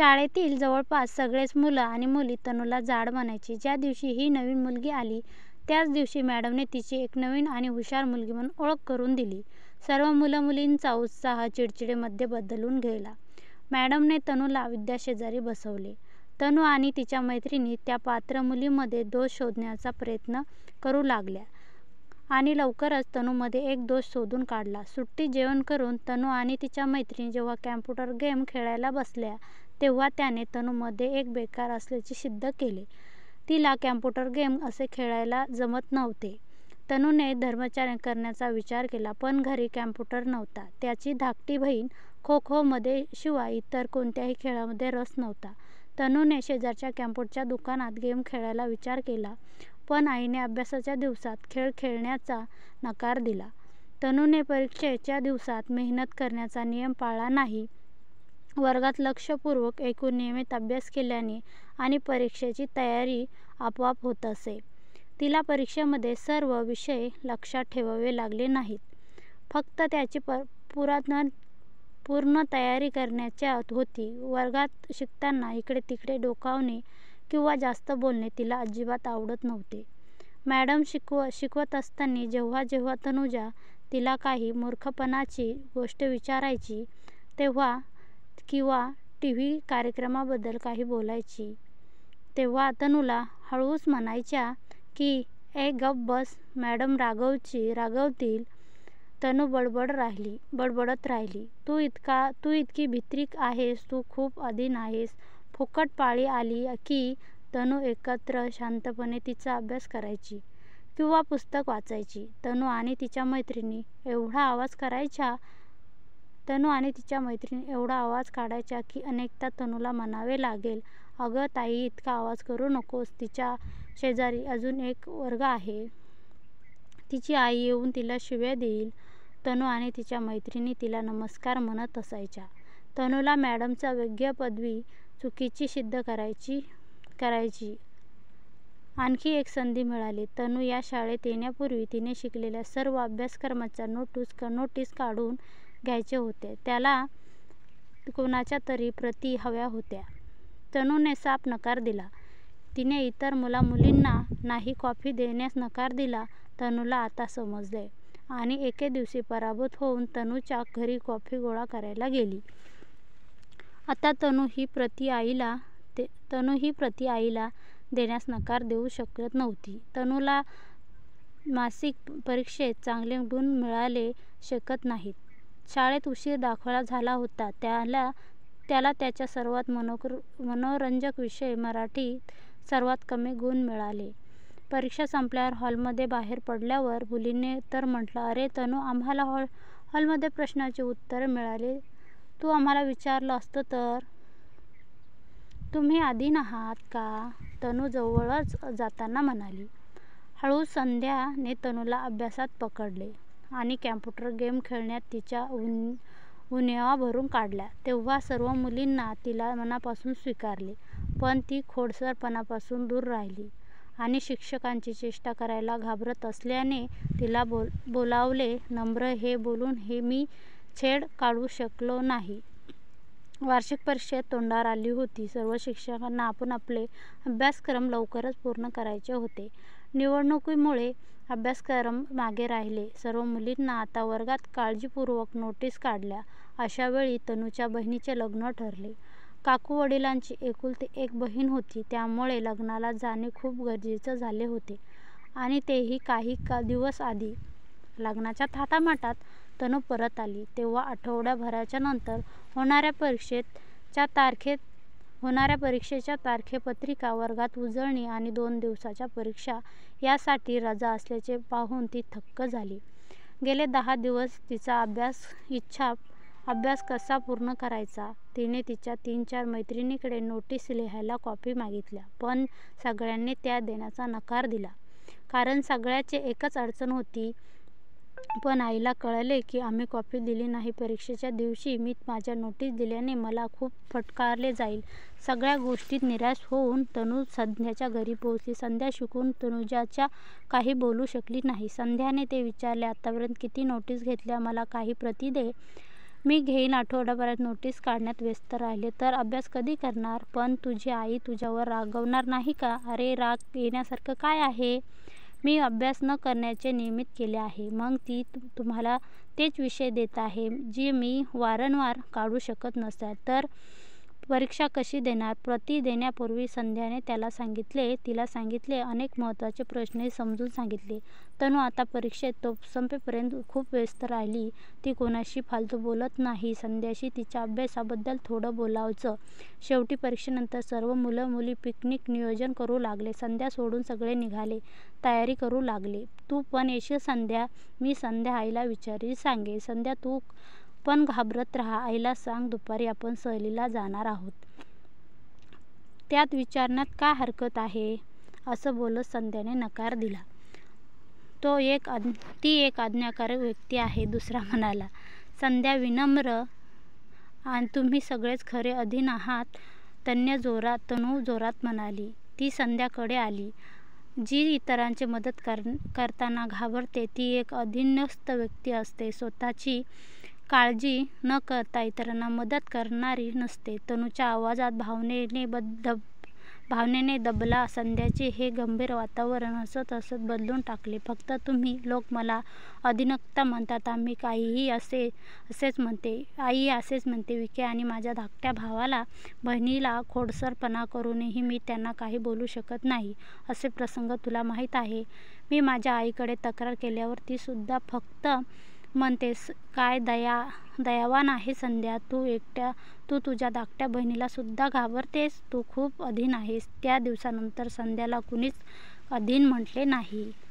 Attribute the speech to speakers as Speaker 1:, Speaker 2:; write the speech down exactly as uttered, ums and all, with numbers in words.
Speaker 1: शाळेतील जवळपास सगळेच मुलं आणि मुली तनूला जाड म्हणायची. ज्या दिवशी ही नवीन मुलगी आली त्याच दिवशी मॅडमने तिची एक नवीन आणि हुशार मुलगी म्हणून ओळख करून दिली. सर्व मुलं-मुलींचा उत्साह चिडचिडेमध्ये बदलून गेला. मॅडमने तनूला विद्याशेजारी बसवले. तनू आणि तिच्या मैत्रिणी त्या पात्र मुलीमध्ये दोष शोधण्याचा प्रयत्न करू लागल्या आणि लवकरच तनूमध्ये एक दोष शोधून काढला. सुट्टीत जेवण करून तनू आणि तिच्या मैत्रिणी जेव्हा कॉम्प्युटर गेम खेळायला बसल्या तेव्हा त्याने तनूमध्ये एक बेकार असल्याचे सिद्ध केले. तिला कॉम्प्युटर गेम असे खेळायला जमत नव्हते. तनूने धर्माचरण करण्याचा विचार केला, पण घरी कॉम्प्युटर नव्हता. त्याची धाकटी बहीण खो-खोमध्ये शिवाय इतर कोणत्याही खेळामध्ये रस नव्हता. तनूने शेजारच्या कॉम्प्युटरच्या दुकानात गेम खेळायला विचार केला, पण आईने अभ्यासाच्या दिवसात खेळ खेळण्याचा नकार दिला. तनूने परीक्षेच्या दिवसात मेहनत करण्याचा नियम पाळला नाही. वर्गात लक्षपूर्वक ऐकून नियमित अभ्यास केल्याने आणि परीक्षेची तयारी आपोआप होत असे. तिला परीक्षेमध्ये सर्व विषय लक्षात ठेवावे लागले नाहीत. फक्त त्याची पुरातन पूर्ण तयारी करायची होती. वर्गात शिकताना इकडे-तिकडे डोकावणे किंवा जास्त बोलणे तिला अजिबात आवडत नव्हते. मॅडम शिकव शिकवत असताना जेव्हा जेव्हा तनुजा तिला काही मूर्खपणाची गोष्ट विचारायची तेव्हा किंवा टीव्ही कार्यक्रमाबद्दल काही बोलायची तेव्हा तनूला हळूच म्हणायच्या की ए गप्प बस, मॅडम रागवची रागवतील. तनू बडबड राहिली बडबडत राहिली. तू इतका तू इतकी भित्रीक आहेस, तू खूप अधीन आहेस. फुकट पाळी आली की तनू एकत्र शांतपणे तिचा अभ्यास करायची किंवा पुस्तक वाचायची. तनू आणि तिच्या मैत्रिणी एवढा आवाज करायच्या तनू आणि तिच्या मैत्रिणी एवढा आवाज काढायच्या की अनेकदा तनूला म्हणावे लागेल, अगं ताई, इतका आवाज करू नकोस. तिच्या शेजारी अजून एक वर्ग आहे. तिची आई येऊन तिला शिव्या देईल. तनू आणि तिच्या मैत्रिणी तिला नमस्कार म्हणत असायच्या. तनूला मॅडमचा वैद्य पदवी चुकीची सिद्ध करायची करायची आणखी एक संधी मिळाली. तनू या शाळेत येण्यापूर्वी तिने शिकलेल्या सर्व अभ्यासक्रमाच्या नोट्स नोटीस काढून घ्यायचे होते. त्याला कोणाच्या तरी प्रती हव्या होत्या. तनूने साफ नकार दिला. तिने इतर मुला-मुलींना नाही कॉफी देण्यास नकार दिला. तनूला आता समजले आणि एके दिवशी पराभूत होऊन तनूच्या घरी कॉफी गोळा करायला गेली. आता तनू ही प्रती आईला तनू ही प्रती आईला देण्यास नकार देऊ शकत नव्हती. तनूला मासिक परीक्षेत चांगले गुण मिळाले शकत नाहीत. शाळेत उशीर दाखल झाला होता. त्याला त्याला त्याच्या सर्वात मनोरंजक विषय मराठीत सर्वात कमी गुण मिळाले. परीक्षा संपल्यावर हॉलमध्ये बाहेर पडल्यावर मुलींनी तर म्हटलं, अरे तनू, आम्हाला हॉल हॉलमध्ये प्रश्नांची उत्तरं मिळाली. तू आम्हाला विचारलं असतं तर. तुम्ही अधीन आहात का? तनू जवळच जाताना म्हणाली. हळूच संध्याने तनूला अभ्यासात पकडले आणि कॉम्प्युटर गेम खेळण्यात तिच्या उण उणिवा भरून काढल्या. तेव्हा सर्व मुलींना तिला मनापासून स्वीकारले, पण ती खोडसारपणापासून दूर राहिली आणि शिक्षकांची चेष्टा करायला घाबरत असल्याने तिला बोल बोलावले. नम्र हे बोलून हे मी छेड काढू शकलो नाही. वार्षिक परीक्षा तोंडावर आली होती. सर्व शिक्षकांना आपण आपले अभ्यासक्रम लवकरच पूर्ण करायचे होते. निवडणुकीमुळे अभ्यासक्रम मागे राहिले. सर्व मुलींना आता वर्गात काळजीपूर्वक नोटीस काढल्या. अशा वेळी तनूच्या बहिणीचे लग्न ठरले. काकू वडिलांची एकुलती एक बहीण होती, त्यामुळे लग्नाला जाणे खूप गरजेचे झाले होते आणि तेही काही दिवस आधी. लग्नाच्या थाटामाटात तनू परत आली तेव्हा आठवड्याभराच्या नंतर होणाऱ्या परीक्षेच्या तारखेत होणाऱ्या परीक्षेच्या तारखेपत्रिका, वर्गात उजळणी आणि दोन दिवसाच्या परीक्षा यासाठी रजा असल्याचे पाहून ती थक्क झाली. गेले दहा दिवस तिचा अभ्यास इच्छा अभ्यास कसा पूर्ण करायचा. तिने तिच्या तीन-चार मैत्रिणींकडे नोटीस लिहायला कॉपी मागितल्या, पण सगळ्यांनी त्या देण्याचा नकार दिला. कारण सगळ्याची एकच अडचण होती. पण आईला कळले की आम्ही कॉपी दिली नाही. परीक्षेच्या दिवशी मी माझ्या नोटीस दिल्याने मला खूप फटकारले जाईल. सगळ्या गोष्टीत निराश होऊन तनू संध्याच्या घरी पोहोचली. संध्या शिकून तनुजाच्या काही बोलू शकली नाही. संध्याने ते विचारले, आतापर्यंत किती नोटीस घेतल्या? मला काही प्रती दे. मी घेईन आठवडाभरात नोटीस काढण्यात व्यस्त राहिले तर अभ्यास कधी करणार? पण तुझी आई तुझ्यावर रागवणार नाही का? अरे राग येण्यासारखं काय आहे? मी अभ्यास न करण्याचे नियमित केले आहे. मग ती तुम्हाला तेच विषय देत आहे जे मी वारंवार काढू शकत नसल्यास तर परीक्षा कशी देणार? प्रति देण्यापूर्वी संध्याने त्याला सांगितले तिला सांगितले अनेक महत्त्वाचे प्रश्नही समजून सांगितले. तनू आता परीक्षेत तो संपेपर्यंत खूप व्यस्त राहिली. ती कोणाशी फालतू बोलत नाही. संध्याशी तिच्या अभ्यासाबद्दल थोडं बोलायचं. शेवटी परीक्षेनंतर सर्व मुलं मुली पिकनिक नियोजन करू लागले. संध्या सोडून सगळे निघाले तयारी करू लागले. तू पण येशील संध्या? मी संध्या आईला विचारी सांगे. संध्या तू पण घाबरत राहा. आईला सांग दुपारी आपण सहलीला जाणार आहोत. त्यात विचारण्यात काय हरकत आहे? असं बोलत संध्याने नकार दिला. तो एक ती एक आज्ञाकारक व्यक्ती आहे. दुसरा म्हणाला. संध्या विनम्र आणि तुम्ही सगळेच खरे अधीन आहात. तन्य जोरात तनू जोरात म्हणाली. ती संध्याकडे आली. जी इतरांची मदत कर करताना घाबरते ती एक अधीनस्थ व्यक्ती असते. स्वतःची काळजी न करता इतरांना मदत करणारी नसते. तनूच्या आवाजात भावनेने दब भावनेने दबला. संध्याचे हे गंभीर वातावरण हसत हसत बदलून टाकले. फक्त तुम्ही लोक मला अधीनस्थ म्हणतात. आम्ही काहीही असे असेच म्हणते आई असेच म्हणते. विके आणि माझ्या धाकट्या भावाला बहिणीला खोडसारपणा करूनही मी त्यांना काही बोलू शकत नाही. असे प्रसंग तुला माहीत आहे. मी माझ्या आईकडे तक्रार केल्यावर ती सुद्धा फक्त म्हणतेस काय दया दयावान आहे संध्या. तू एकट्या तू तुझ्या धाकट्या बहिणीला सुद्धा घाबरतेस. तू खूप अधीन आहेस. त्या दिवसानंतर संध्याला कुणीच अधीन म्हटले नाही.